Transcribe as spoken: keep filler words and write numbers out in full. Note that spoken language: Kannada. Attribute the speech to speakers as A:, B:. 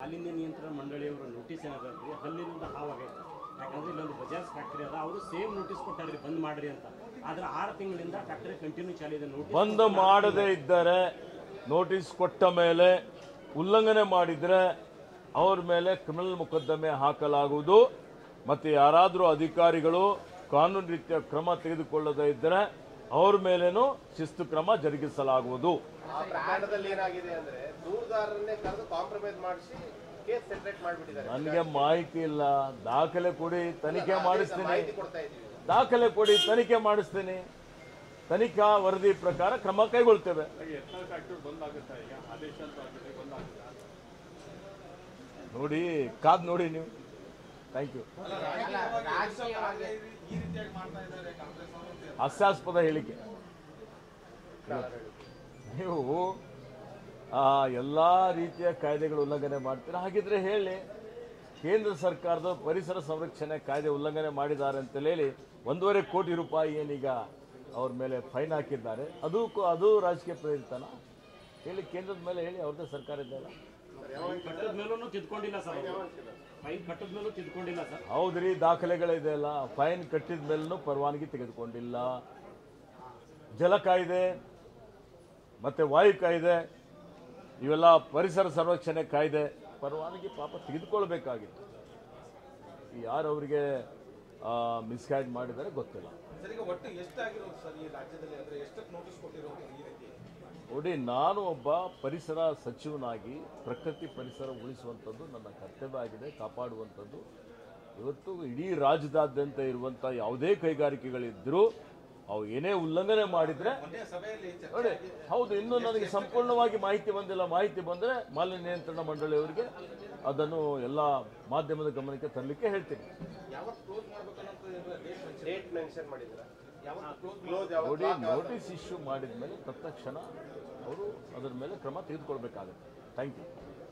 A: ಹಾಲಿನ ನಿಯಂತ್ರಣ ಮಂಡಳಿಯವರ ನೋಟಿಸ್ ಏನಾದ್ರಿ ಹಲ್ಲಿನಿಂದ ಹಾವಾಗೈತೆ. ಯಾಕಂದ್ರೆ ಇಲ್ಲೊಂದು ಬಜಾಜ್ ಫ್ಯಾಕ್ಟ್ರಿ ಅದ, ಅವರು ಸೇಮ್ ನೋಟಿಸ್ ಕೊಟ್ಟಾರ್ರಿ ಬಂದ್ ಮಾಡ್ರಿ ಅಂತ. ಆದ್ರೆ ಆರು ತಿಂಗಳಿಂದ ಫ್ಯಾಕ್ಟರಿ ಕಂಟಿನ್ಯೂ ಚಾಲಿದೆ. ನೋಟಿಸ್
B: ಬಂದ್ ಮಾಡದೇ ಇದ್ದರೆ, ನೋಟಿಸ್ ಕೊಟ್ಟ ಮೇಲೆ ಉಲ್ಲಂಘನೆ ಮಾಡಿದ್ರೆ ಅವ್ರ ಮೇಲೆ ಕ್ರಿಮಿನಲ್ ಮೊಕದ್ದಮೆ ಹಾಕಲಾಗುವುದು. ಮತ್ತೆ ಯಾರಾದರೂ ಅಧಿಕಾರಿಗಳು ಕಾನೂನು ರೀತಿಯ ಕ್ರಮ ತೆಗೆದುಕೊಳ್ಳದೇ ಇದ್ದರೆ ಅವ್ರ ಮೇಲೇನೂ ಶಿಸ್ತು ಕ್ರಮ ಜರುಗಿಸಲಾಗುವುದು.
C: ಪ್ರಕರಣದಲ್ಲಿ ಏನಾಗಿದೆ ಅಂದ್ರೆ ದೂರದಾರರನ್ನೇ ಕರೆದು ಕಾಂಪ್ರಮೈಸ್ ಮಾಡಿಸಿ ಕೇಸ್ ಸೆಪರೇಟ್ ಮಾಡಿಬಿಟ್ಟಿದ್ದಾರೆ.
B: ನನಗೆ ಮಾಹಿತಿ ಇಲ್ಲ, ದಾಖಲೆ ಕೊಡಿ, ತನಿಖೆ ಮಾಡಿಸ್ತೀನಿ. ದಾಖಲೆ ಕೊಡಿ, ತನಿಖೆ ಮಾಡಿಸ್ತೀನಿ. ತನಿಖಾ ವರದಿ ಪ್ರಕಾರ ಕ್ರಮ ಕೈಗೊಳ್ತೇವೆ. ನೋಡಿ, ಕಾದ್ ನೋಡಿ ನೀವು. Thank you. ಹಾಸ್ಯಾಸ್ಪದ ಹೇಳಿಕೆ. ನೀವು ಎಲ್ಲ ರೀತಿಯ ಕಾಯ್ದೆಗಳು ಉಲ್ಲಂಘನೆ ಮಾಡ್ತೀರಾ. ಹಾಗಿದ್ರೆ ಹೇಳಿ, ಕೇಂದ್ರ ಸರ್ಕಾರದ ಪರಿಸರ ಸಂರಕ್ಷಣೆ ಕಾಯ್ದೆ ಉಲ್ಲಂಘನೆ ಮಾಡಿದ್ದಾರೆ ಅಂತ ಹೇಳಿ ಒಂದೂವರೆ ಕೋಟಿ ರೂಪಾಯಿ ಏನೀಗ ಅವ್ರ ಮೇಲೆ ಫೈನ್ ಹಾಕಿದ್ದಾರೆ. ಅದು ಅದು ರಾಜಕೀಯ ಪ್ರೇರಿತನ? ಹೇಳಿ, ಕೇಂದ್ರದ ಮೇಲೆ ಹೇಳಿ, ಅವ್ರದ್ದೇ ಸರ್ಕಾರ ಇದೆಯಲ್ಲ.
A: ಕಟ್ಟದ ಮೇಲೂ ತಿದ್ಕೊಂಡಿಲ್ಲ ಸರ್, ಫೈನ್ ಕಟ್ಟದ ಮೇಲೂ ತಿದ್ಕೊಂಡಿಲ್ಲ ಸರ್.
B: ಹೌದ್ರಿ, ದಾಖಲೆಗಳಿದೆ ಅಲ್ಲ. ಫೈನ್ ಕಟ್ಟಿದ ಮೇಲೂ ಪರವಾನಗಿ ತೆಗೆದುಕೊಂಡಿಲ್ಲ. ಜಲ ಕಾಯ್ದೆ ಮತ್ತೆ ವಾಯು ಕಾಯ್ದೆ, ಇವೆಲ್ಲ ಪರಿಸರ ಸಂರಕ್ಷಣೆ ಕಾಯ್ದೆ ಪರವಾನಗಿ ಪಾಪ ತೆಗೆದುಕೊಳ್ಬೇಕಾಗಿತ್ತು. ಯಾರು ಅವರಿಗೆ ಮಿಸ್ಗೈಡ್ ಮಾಡಿದರೆ ಗೊತ್ತಿಲ್ಲ. ನೋಡಿ, ನಾನು ಒಬ್ಬ ಪರಿಸರ ಸಚಿವನಾಗಿ ಪ್ರಕೃತಿ ಪರಿಸರ ಉಳಿಸುವಂಥದ್ದು ನನ್ನ ಕರ್ತವ್ಯ ಆಗಿದೆ, ಕಾಪಾಡುವಂಥದ್ದು. ಇವತ್ತು ಇಡೀ ರಾಜ್ಯದಾದ್ಯಂತ ಇರುವಂಥ ಯಾವುದೇ ಕೈಗಾರಿಕೆಗಳಿದ್ದರೂ ಅವು ಏನೇ ಉಲ್ಲಂಘನೆ ಮಾಡಿದರೆ ನೋಡಿ, ಹೌದು, ಇನ್ನೂ ನನಗೆ ಸಂಪೂರ್ಣವಾಗಿ ಮಾಹಿತಿ ಬಂದಿಲ್ಲ. ಮಾಹಿತಿ ಬಂದರೆ ಮಾಲಿನ್ಯ ನಿಯಂತ್ರಣ ಮಂಡಳಿಯವರಿಗೆ ಅದನ್ನು ಎಲ್ಲ ಮಾಧ್ಯಮದ ಗಮನಕ್ಕೆ ತರಲಿಕ್ಕೆ ಹೇಳ್ತೀನಿ. ನೋಡಿ, ನೋಟಿಸ್ ಇಶ್ಯೂ ಮಾಡಿದ ಮೇಲೆ ತತ್ಕ್ಷಣ ಅವರು ಅದರ ಮೇಲೆ ಕ್ರಮ ತೆಗೆದುಕೊಳ್ಬೇಕಾಗುತ್ತೆ. Thank you.